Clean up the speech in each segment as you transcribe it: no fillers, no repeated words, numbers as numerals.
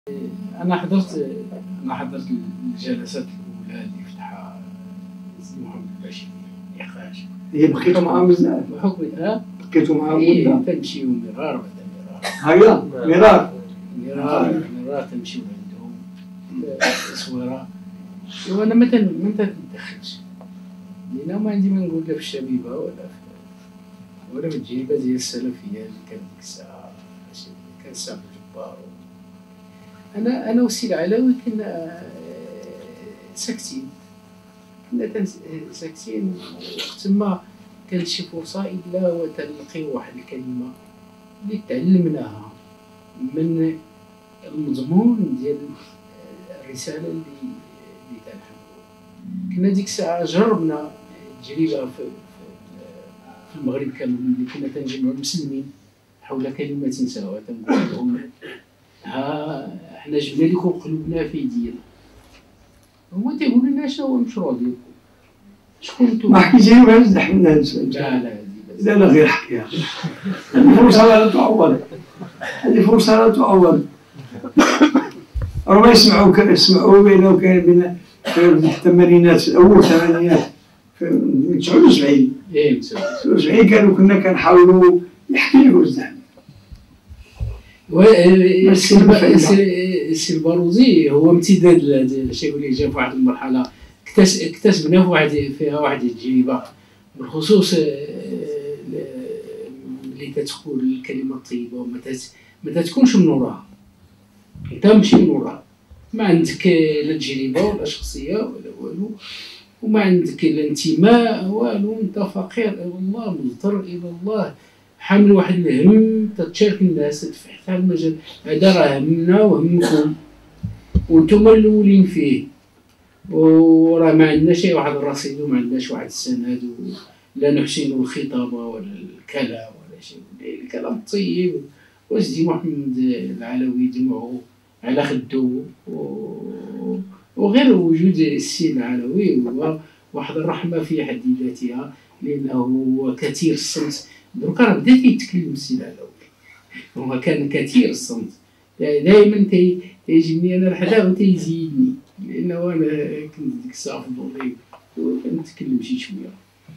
انا حضرت الجلسات الاولى اللي فتحها سي محمد الباشي نقاش. بقيتوا معاهم بزاف؟ بحكم بقيتوا معاهم مده؟ تمشيو مرار بعد هيا مرار تمشيو عندهم تصويره. وانا ما تندخلش، لان ما عندي ما نقول لا في الشبيبه ولا في التجربه ديال السلفيه اللي كانت ديك الساعه. كان سامح جبار. انا والسي العلوي كنا ساكتين، ساكتين وقت ما كانت شي فرصه الا وتلقيو واحد الكلمه اللي تعلمناها من المضمون ديال الرساله اللي تنحملوا. كنا ديك الساعه جربنا تجربه في المغرب كامل اللي كنا تنجمعوا المسلمين حول كلمه سواء تنقول لهم ها حنا جبنا لكم قلوبنا في يدينا. هما تيقولوا لنا شنو هو المشروع ديالكم؟ شكون نتوما؟ ما حكيتيهاش زحمنا هاد السؤال. لا غير حكيها. هذه فرصه لا تعوض، هذه فرصه لا تعوض. ربما يسمعوا بينه وبين في الثمانينات، اول الثمانينات في 79. 79 كنا كنحاولوا نحكي لكم الزحمه. السي الباروزي هو امتداد للشيء اللي جا في واحد المرحله اكتسبنا فيها واحد التجربه بالخصوص اللي تتقول الكلمه الطيبه وما تتكونش من وراها. انت ماشي من وراها، ما عندك لا تجربه ولا شخصيه ولا والو، وما عندك لا انتماء والو. انت فقير الى الله، مضطر الى الله، حامل واحد الهم تتشارك الناس، تفتح هذا المجال. هذا راه همنا وهمكم وانتم الاولين فيه، وراه ما عندناش واحد الرصيد وما عندناش واحد السند لا نحسن الخطابه ولا الكلام ولا شيء. الكلام الطيب وسيدي محمد العلوي دمعه على خدو، وغير وجود السي العلوي هو واحد الرحمه في حد ذاتها، لانه هو كثير الصمت. دروكا راه بدا يتكلم السي العلوي، هو كان كثير الصمت. دائما تيجيني انا الحدا وتيزيدني، لانه انا كنت ديك الساعه في الضوضي وكنتكلم شي شويه.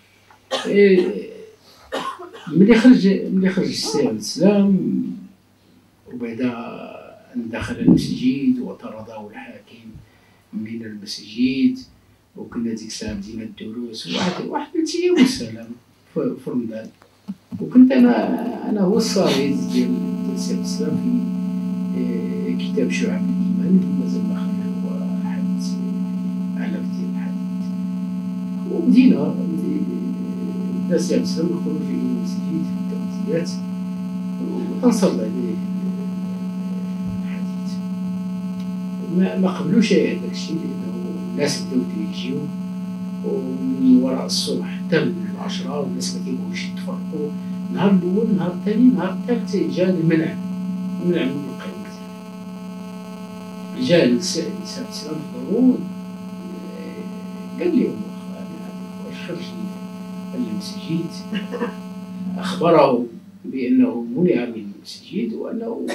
ملي خرج السي عبد السلام وبعدا دخل المسجد وطرده الحاكم من المسجد، وكنا ديك الساعه بدينا الدروس واحد 3 ايام والسلام في رمضان. وكنت انا هو الصاغي ديال السي عبد السلام في كتاب شعب الايمان، مازال ما خرج هو حدث على ديال الحديث. وبدينا بدا السي عبد السلام يخرج في المسجد في التغذيات وتنصب عليه الحديث. ما قبلوش داك الشيء، لانه الناس بداو تيجيو ومن وراء الصبح حتى العشرة، والناس ما كيبغوش يتفرقوا. النهار الاول، النهار الثاني، النهار الثالث جا المنع من القيم. جا السي عبد السلام في ضرور قال لهم واش خرج المسجد، اخبره بانه منع من المسجد وانه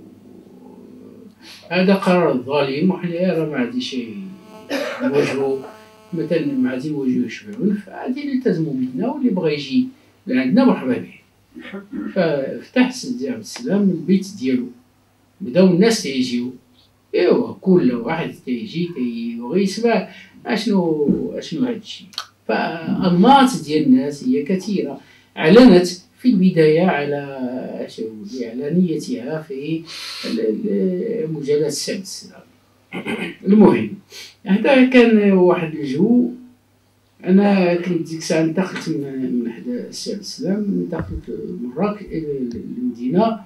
هذا قرار الظالم، وحنا راه ما عندي شيء نواجهو، مثلا ما غادي نواجهوش بالعنف، غادي نلتزموا بينا، واللي بغى يجي لعندنا مرحبا به. ففتح سيدي عبد السلام البيت ديالو، بداو الناس تيجيو، ايوا كل واحد تيجي تيبغي يسمع اشنو هذا الشيء. فانماط ديال الناس هي كثيره. اعلنت في البدايه على نيتها في مجالات السي عبد السلام. المهم هذا كان واحد الجو. انا كنت ديك الساعه انتقلت من حدا السي عبد السلام، انتقلت مراكش للمدينه،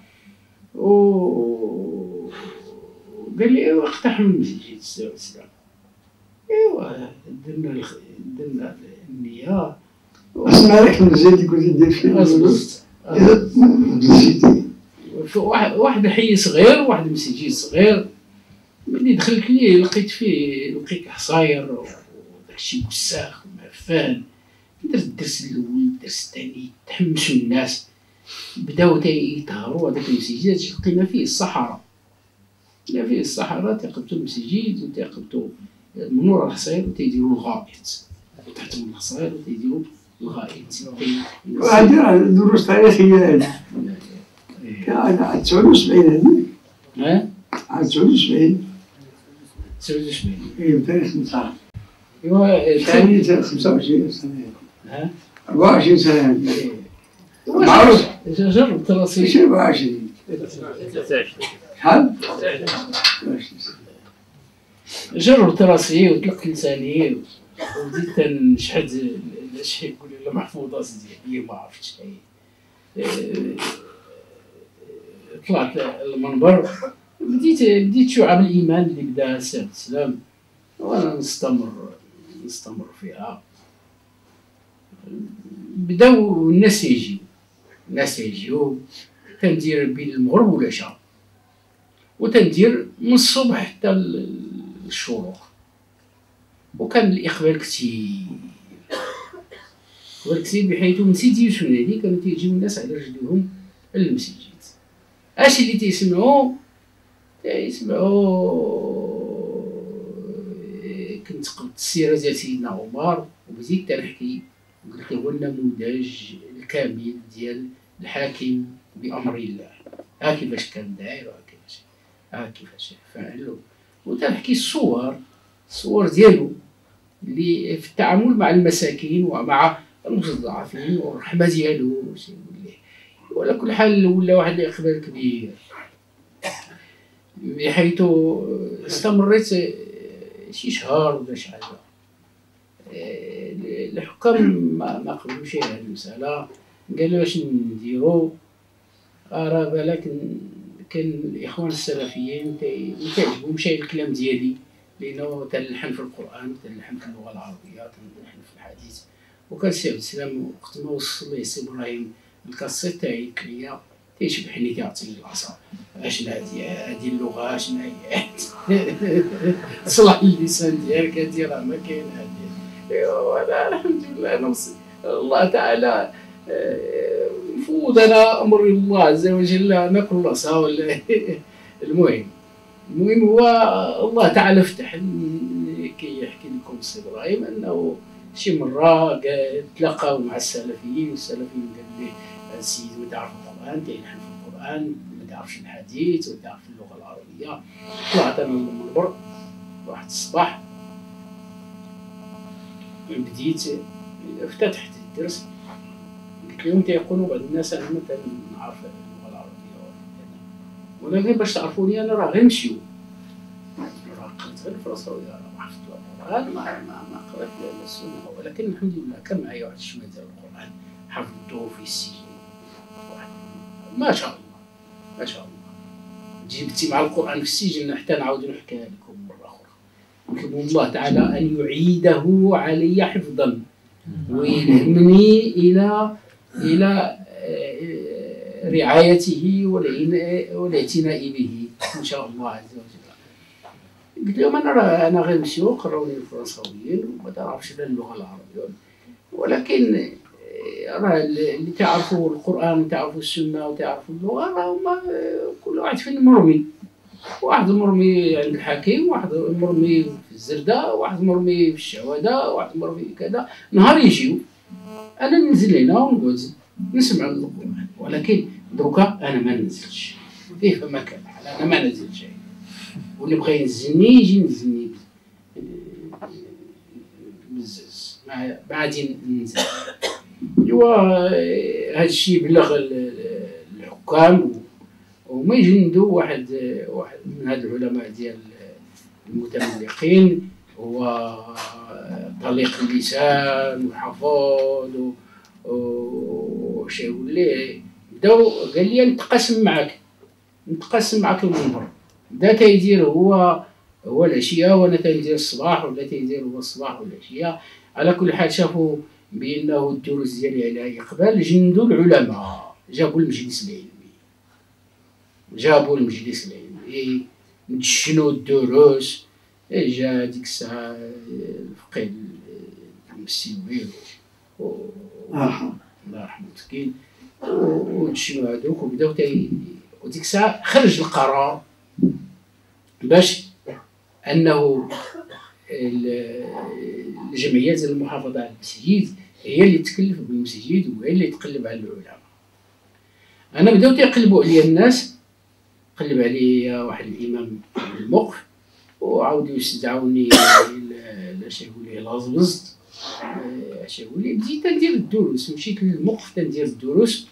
وقال لي ايوا اقتحم المسجد السي عبد السلام. ايوا درنا النيه. اسمع لك المسجد اللي كنت دير فيه واحد الحي صغير، واحد المسجد صغير. ملي دخلت ليه لقيت حصاير وداكشي وساخ ومعفان. درت الدرس الاول، الدرس الثاني، تحمسوا الناس، بداو تيطهروا هذاك المسجد. لقينا فيه الصحراء، لا في الصحراء تيقبطوا المساجد وتيقبطوا منور الحصير وتيديروا الغائط، وتحت من الحصير وتيديروا الغائط. وهذه راه دروس تاريخية هذه. عاد 79 هذيك. عاد 79. 79. اي تاريخ نصار. ايوا ثاني 25 سنة. 24 سنة. معروف. جرب تراصي. ماشي 24. شحال؟ جرب تراصي وطلق لساني وبديت تنشحد الاشياء، يقول لي لا محفوظات ديالي ما عرفتش طلعت المنبر، بديت شعب الايمان اللي بدا السيد السلام، وانا نستمر فيها. بداو الناس يجيو تندير بين المغرب والعشاء، وتندير من الصبح حتى الشروق، وكان الاقبال كثير بحيث من سيدي يوسف نادي كانوا تيجيو الناس على رجليهم للمسجد. اش اللي تيسمعوا كنت قلت السيره ديال سيدنا عمر، وبديت تنحكي قلت هو النموذج الكامل ديال الحاكم بامر الله، ها كيفاش كان داير ها كيفاش فعل، وتنحكي الصور ديالو اللي في التعامل مع المساكين ومع المستضعفين والرحمه ديالو. وعلى كل حال ولا واحد الاقبال كبير، بحيث استمريت شي شهر ولا شي حاجه. الحكام ما قبلوش هذه المساله، قالوا اش نديروا، راه بالك كان الاخوان السلفيين ما كيعجبهمش الكلام ديالي، لانه تنلحن في القران، تنلحن في اللغه العربيه، تنلحن في الحديث. وكان السي عبد السلام وقت ما وصل ليه سي ابراهيم الكاسيت تاعي كليا تيشبحني كيعطيني العصا، اشنا هذه اللغه اشنا هي تصلح اللسان ديالك هذه راه ما كاين هذه. وانا الحمد لله الله تعالى مفوض انا امر الله عز وجل، انا كل عصا. المهم هو الله تعالى فتح كي يحكي لكم السي ابراهيم انه شي مره تلاقاو مع السلفيين، والسلفيين قال ليه السيد ما تعرف القران، تيلحن في القران، ما تعرفش الحديث وما تعرف اللغه العربيه. طلعت انا للمنبر واحد الصباح، بديت افتتحت الدرس، قلت لهم تيقولوا بعض الناس انا ما تنعرف اللغه العربيه، ولكن باش تعرفوني انا راه غير نمشيو، راه قريت غير الفرنساويه، راه ما حفظت القران، ما قريت السنه، ولكن الحمد لله كان معايا واحد شويه ديال القران حفظته في السجن. ما شاء الله جبتي مع القران في السجن حتى نعاود نحكيها لكم مره اخرى. نطلب الله تعالى ان يعيده علي حفظا ويلهمني الى رعايته والاعتناء به ان شاء الله عز وجل. قلت لهم انا غير نمشيو قراوني الفرنساويين وما تعرفش لا اللغه العربيه، ولكن راه اللي تعرفوا القران وتعرفوا السنه وتعرفوا اللغه راه هما كل واحد فين مرمي، واحد مرمي عند الحكيم، واحد مرمي في الزرده، واحد مرمي في الشهوده، واحد مرمي كذا. نهار يجيو انا ننزل هنا ونقعد نسمع القران، ولكن دروكا انا ما ننزلش كيف ما كان الحال، انا ما ننزلش، واللي بغى ينزلني يجي ينزلني بزاز، ما غادي ننزل. ايوا هذا الشيء بلغ الحكام وما يجندوا واحد من هاد العلماء ديال المتملقين، هو طليق اللسان وحفاظ وشي وليه بداو قال لي نتقاسم معاك المنبر، بدا تيدير هو العشيه وانا تندير الصباح، ولا تيدير هو الصباح والعشيه. على كل حال شافوا بانه الدروس ديالي على اقبال، جندوا العلماء، جابوا المجلس العلمي نتشنوا الدروس. جا ديك الساعه الفقيه المسيوي الله يرحمه مسكين، ونتشنوا هذوك وبداو وديك الساعه خرج القرار باش انه الجمعيات المحافظه على المسجد هي اللي تكلف بالمسجد وهي اللي تقلب على العلماء. انا بداو تيقلبوا عليا الناس، قلب عليا واحد الامام الموقف وعاودوا يستدعوني اش يقول لي لازبزت، اش يقول لي بديت ندير الدروس، مشيت للموقف تندير الدروس.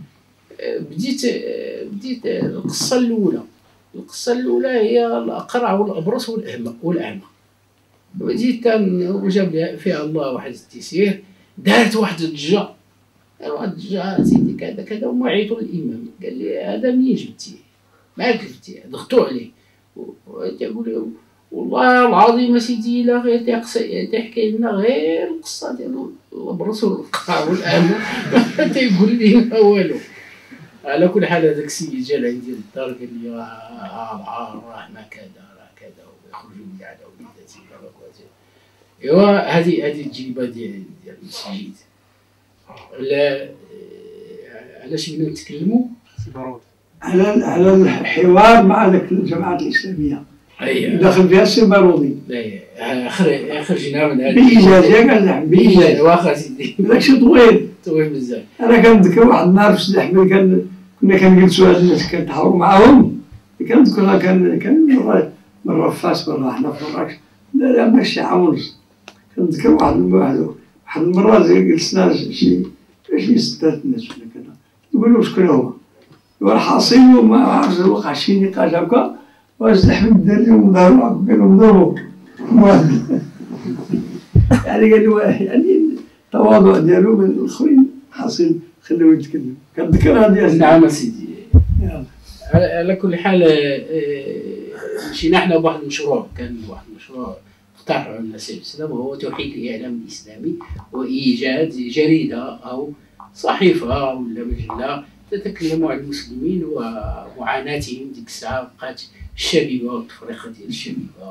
بديت القصه الاولى هي الاقرع والابرص والاعمى. بديت وجاب فيها الله واحد التيسير، دارت واحد الضجه سيدي كذا كذا، وما عيطوا للامام قال لي هذا منين جبتيه؟ ما كلفتيه؟ ضغطوا عليه وتقول لي والله العظيم سيدي الا غير تحكي لنا غير القصه ديال البرص والقرع والاعمى تيقول لي ما والو. على كل حال هذاك السيد جا عندي للدار قال لي راه ما كذا راه كذا ويخرجوا لي على وليداتي ايوا هذه التجربه ديال المسجد. علاش بغينا نتكلموا على الحوار مع ذاك الجماعات الاسلاميه دخل فيها السي بارودي. خرجنا من هذا بايجاز كاع بايجاز واخا سيدي داكشي طويل بزاف. انا كنذكر واحد النهار في سيدي احمد كنا كنجلسوا هاد الناس كنتحاوروا معاهم، كنذكر كان مره في فاس مره حنا في مراكش لا ساعه ونص. كنذكر واحد المره جلسنا شي 6 الناس ولا كذا، نقولوا شكون هو والحاصل ما عرفتش وقع شي نقاش هكا وسيدي احمد دار لهم ضرب قال لهم ضربوا يعني قالوا يعني التواضع ديالو من الاخرين حاصل خلوه يتكلم. كنذكر هذه. نعم سيدي. على كل حال مشينا حنا بواحد المشروع، كان واحد المشروع اقترحه لنا سيد الاسلام وهو توحيد الاعلام الاسلامي وايجاد جريده او صحيفه ولا مجله تتكلم عن المسلمين ومعاناتهم. ديك الساعه بقات الشبيبه والتفرقه ديال الشبيبه،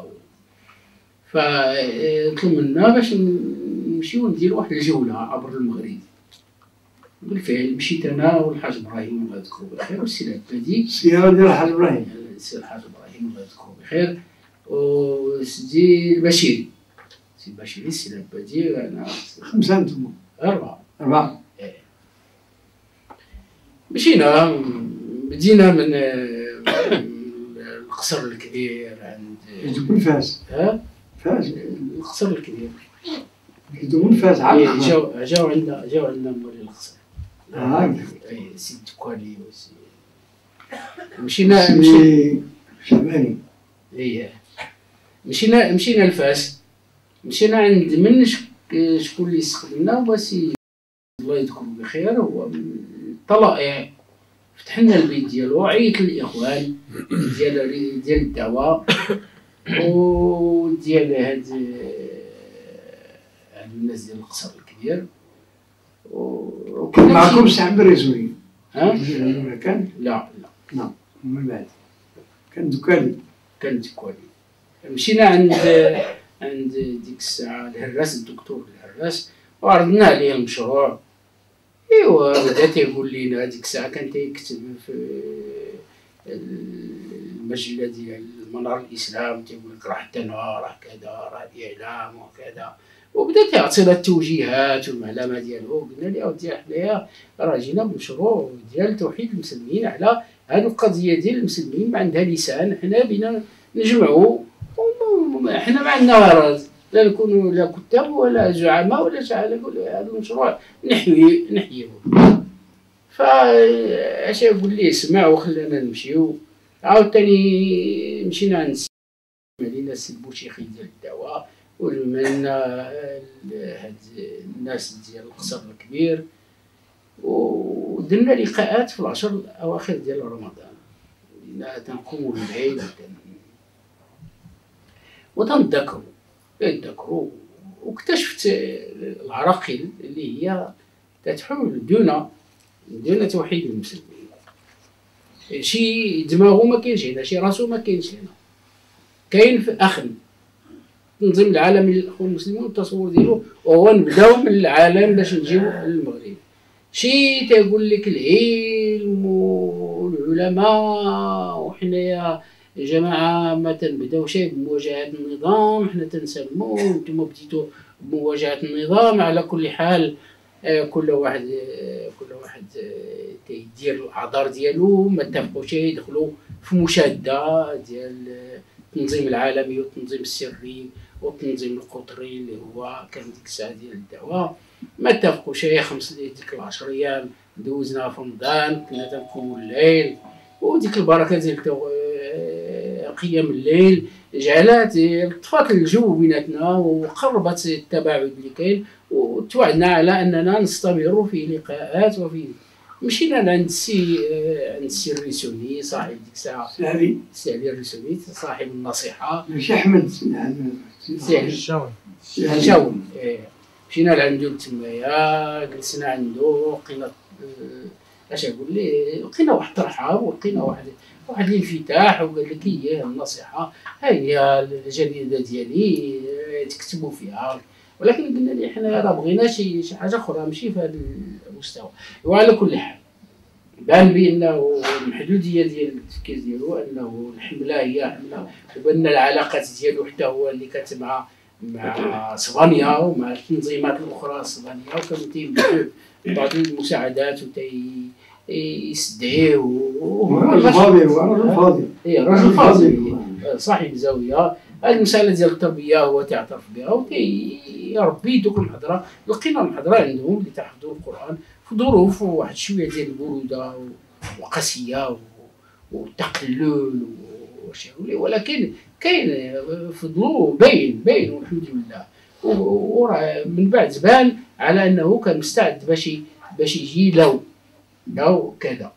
فطلب منا باش نمشيو نديرو واحد الجوله عبر المغرب. بالفعل مشيت انا والحاج ابراهيم الله يذكره بخير والسي العبادي، السياره ديال الحاج ابراهيم، السي الحاج ابراهيم الله يذكره بخير، وسيدي البشيري، سي البشيري، السي العبادي، انا 5 انتم 4. مشينا بدينا من القصر الكبير عند تكون فاس. فاس القصر الكبير تكون فاس عاد جاو عندنا مولي القصر. سيد كوالي وسي مشينا شعباني. مشينا لفاس، مشينا عند من شكون اللي استخدمنا هو سي الله يذكره بخير، هو الطلائع. فتح لنا البيت ديالو، عيط للاخوان ديال الدعوه وديال هاد الناس ديال القصر الكبير. كان معكم سعد الرزوي؟ كان لا من بعد كان دكالي. مشينا عند ديك الساعه الهراس، الدكتور الهراس، وعرضنا عليه المشروع. ايوا بدا تيقول لينا ديك الساعه كان تيكتب في المجله ديال منار الاسلام، تيقول لك راه حتى راه كذا راه الاعلام وكذا، وبدا تيعطينا التوجيهات والمعلمه ديالو. قلنا له اودي حنايا راه جينا بمشروع ديال توحيد المسلمين على هذه القضيه ديال المسلمين ما عندها لسان، حنا بينا نجمعوا، حنا ما عندنا غرض لا نكونوا لا كتاب ولا زعماء ولا شحال. هذا المشروع نحييه. فاش يقول لي اسمع وخلانا نمشيو. عاوتاني مشينا عند مدينه السي البوشيخي ديال الدعوه، وجمعنا هاد الناس ديال القصر الكبير، ودرنا لقاءات في العشر الاواخر ديال رمضان. تنقوموا بالليل وتنذكروا واكتشفت العراقيل اللي هي تتحول دون توحيد المسلمين. شي دماغه ما كاينش هنا، شي راسو ما كاينش هنا، كاين في اخن تنظيم العالمي للاخوان المسلمين والتصور ديالو، وهو نبداو من العالم باش نجيو للمغرب. شي تيقول لك العلم والعلماء وحنايا يا جماعه ما تنبداو شيء بمواجهه النظام، حنا تنسموا انتم بديتوا بمواجهه النظام. على كل حال كل واحد تيدير الاعذار ديالو، ما اتفقوش يدخلوا في مشاده ديال التنظيم العالمي والتنظيم السري والتنظيم القطري اللي هو كان ديك الساعه ديال الدعوه. ما اتفقوش ديك 10 ايام دوزنا في رمضان، كنا تنقوموا الليل، وديك البركه ديال قيام الليل جعلت طفات الجو بيناتنا وقربت التباعد اللي كاين، وتوعدنا على اننا نستمر في لقاءات. وفي مشينا لعند السي الريسوني صاحب ديك الساعه، السي علي الريسوني صاحب النصيحه، ماشي احمد سي الشاون. مشينا لعندو تمايا، جلسنا عنده، لقينا اش نقول ليه، لقينا واحد الترحاب ولقينا واحد الانفتاح، وقال لك هي النصيحه، ها هي الجريده ديالي تكتبوا فيها، ولكن قلنا ليه حنا راه بغينا شي حاجه اخرى ماشي في هذا المستوى. وعلى كل حال بان بانه المحدوديه ديال التفكير ديالو انه الحمله هي حمله، وبان العلاقات ديالو حتى هو اللي كانت مع اسبانيا ومع التنظيمات الاخرى الاسبانيه، وكانوا تيبداو بعض المساعدات ويستدعيه. رجل فاضل رجل فاضل صاحب زاويه. المساله ديال التربيه هو تعترف بها وتيربي دوك المحضره. لقينا المحضره عندهم اللي تحفظوا القران في ظروف واحد شويه ديال البروده وقسيه والتقلل ولكن كاين فضلو باين والحمد لله. وراه من بعد بان على انه كان مستعد باش يجي لو كذا.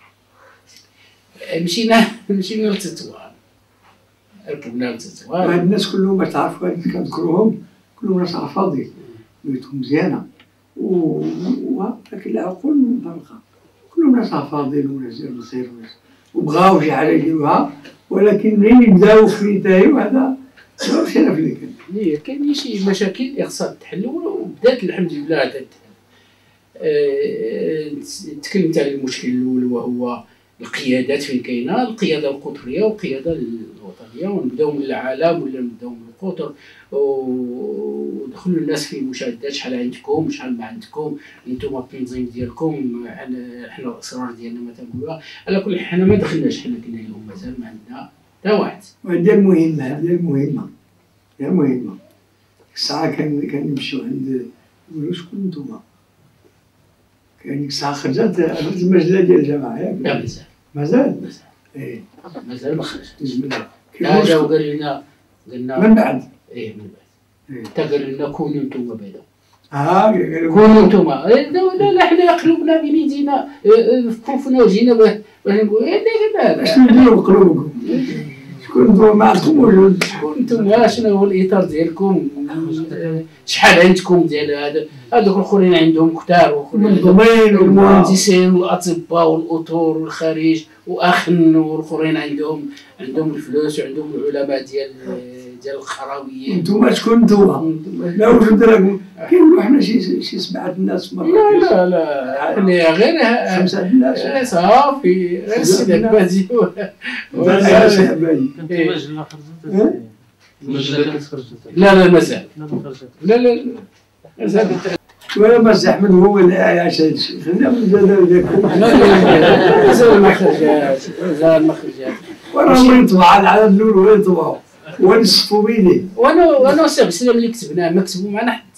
مشينا لتطوان، ركبنا لتطوان. هاد الناس كلهم باش تعرفوا هاد كنذكروهم كلهم ناس عفاضل، بيوتهم مزيانه ولكن العقول منطلقه، كلهم ناس عفاضل وناس ديال الخير وبغاو شي حاجه يديروها، ولكن منين يبداو في ينتهيو هذا ماشي انا في اللي كان. كاين شي مشاكل اللي خصها تحل وبدات الحمد لله تتحل. تكلمت على المشكل الاول وهو القيادات فين كاينه، القياده القطريه والقياده الوطنيه، ونبداو من العالم ولا نبداو من القطر ودخلوا الناس في مشاهدات شحال عندكم شحال ما عندكم، انتم التنظيم ديالكم، حنا الاسرار ديالنا ما تنقولوها. على كل حال حنا ما دخلناش، حنا قلنا لهم مازال ما عندنا حتى واحد. وهذه المهمه الساعه كنمشيو عند يقولوا شكون نتوما، كاين ديك الساعه خرجت المجله ديال الجماعه ياك؟ لا مازال مازال ما خرجتش. لا جاو قالنا من بعد من بعد حتى قال لنا كونوا نتوما بعدا. كونوا نتوما. لا حنا قلوبنا بين يدينا في كفوفنا وجينا باش نقول لا شنو نديروا بقلوبكم؟ شكون نتوما ما عندكم وجود؟ شكون نتوما؟ شنو هو الاطار ديالكم؟ شحال عندكم ديال هذوك الاخرين عندهم كثار، واخرين المهندسين والاطباء والاطور والخارج واخن، والاخرين عندهم الفلوس وعندهم العلماء ديال الخراويين. نتوما شكون نتوما؟ لا وجود لكم. كيقولوا حنا شي 7 الناس مرة. لا غير 5 الناس صافي، غير السيد عبادي لا مازال لا ولا مازال احمد هو اللي عايش هذا الشيء. خلينا مازال ما خرجات وراه يطبع العدد الاول هو يطبعوا ونصفوا بيديه. وانا سي بسلام اللي كتبناه ما كتبوا معنا حد.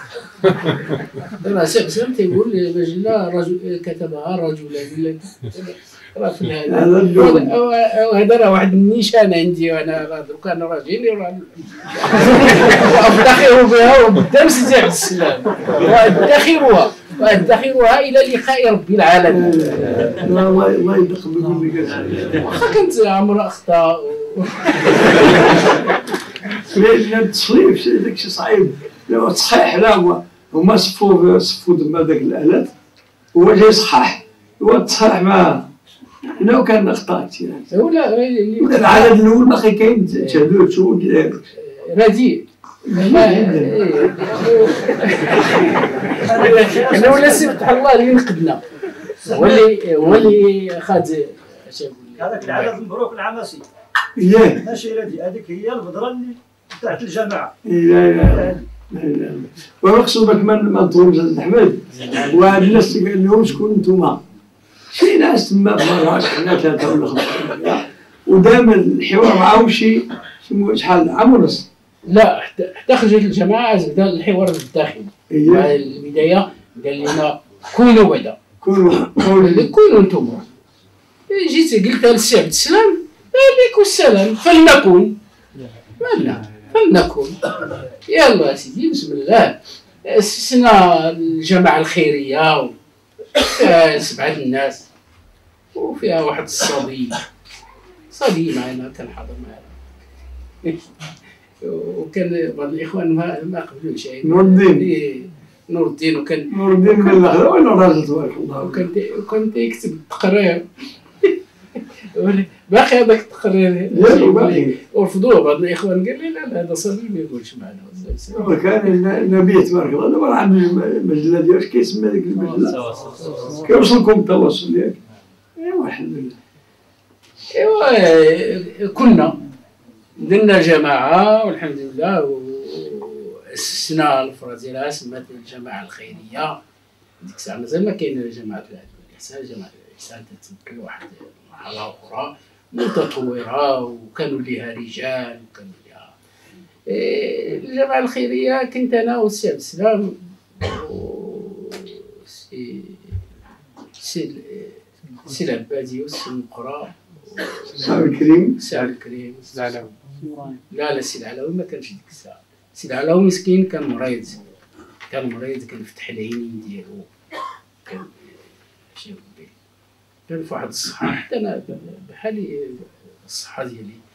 راه سي بسلام تيقول المجله رجل كتبها رجلان راه في هذا راه واحد النيشان عندي، وانا درك انا راجل وافتخر بها وقدام سيدي عبد السلام وادخرها الى لقاء رب العالمين. الله يدق بكم واخا كانت عمر اخطاء لان التصريف داكشي صعيب. لو تصحيح لا هما صفوا تما داك الالات هو جاي يصحح، هو التصحيح ما لو كان اخطاء كثير. ولا العدد الاول باقي كاين تشهدوا شو رديء. انا ولا سبحان الله اللي نقدنا هو اللي خد اش نقول هذاك العدد مبروك العماسي. إياه. النشيرة دي هذيك هي البذرة اللي تحت الجماعة. لا لا لا. ونقصد بك من نطول زاد أحمد وهاد الناس قال لهم شكون نتوما؟ شي ناس تما في مراكش حنا 3 ولا 5 ودائما الحوار معاهم شحال عام ونص. لا حتى خرجت الجماعه بدا الحوار الداخلي. إيه. البدايه قال لنا كونوا بعدا كونوا كونوا انتم. جيت قلت للسي عبد السلام عليكم السلام فلنكن مالنا فلنكن. يلا سيدي بسم الله أسسنا الجماعة الخيرية فيها 7 الناس وفيها واحد الصبي معنا كان حاضر معنا وكان بعض الإخوان ما قبلوش نور الدين. نور الدين وكان نور الدين من الأخرى وين راجل تبارك الله. وكنت يكتب التقرير باقي هذاك التقرير ورفضوه بعض الاخوان قال لي لا هذا صغير ما يقولش معنا. كان النبي تبارك الله دابا عندنا المجله ديالو اش كيسمى ديك المجله كيوصلكم التواصل ياك. ايوا الحمد لله. ايوا كنا درنا جماعه والحمد لله واسسنا الفرازيره سمات الجماعه الخيريه. ديك الساعه مازال ما كاين جماعه العدل والاحسان. جماعه الاحسان تتمكن واحد مرحله اخرى متطوره وكانوا لها رجال وكانوا لها الجماعه الخيريه. كنت انا والسي عبد السلام سي العبادي والسي المقرى سعد الكريم. سعد الكريم لا سي العلاوي ما كانش ديك الساعه. سي العلاوي مسكين كان مريض كان فتح العينين ديالو كان كان في واحد الصحة. حتى أنا بحالي الصحة ديالي